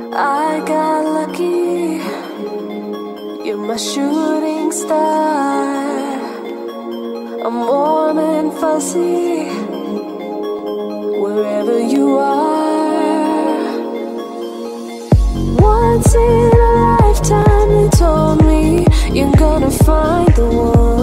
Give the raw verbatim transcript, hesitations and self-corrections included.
I got lucky. You're my shooting star. I'm warm and fuzzy wherever you are. Once in a lifetime they told me you're gonna find the one.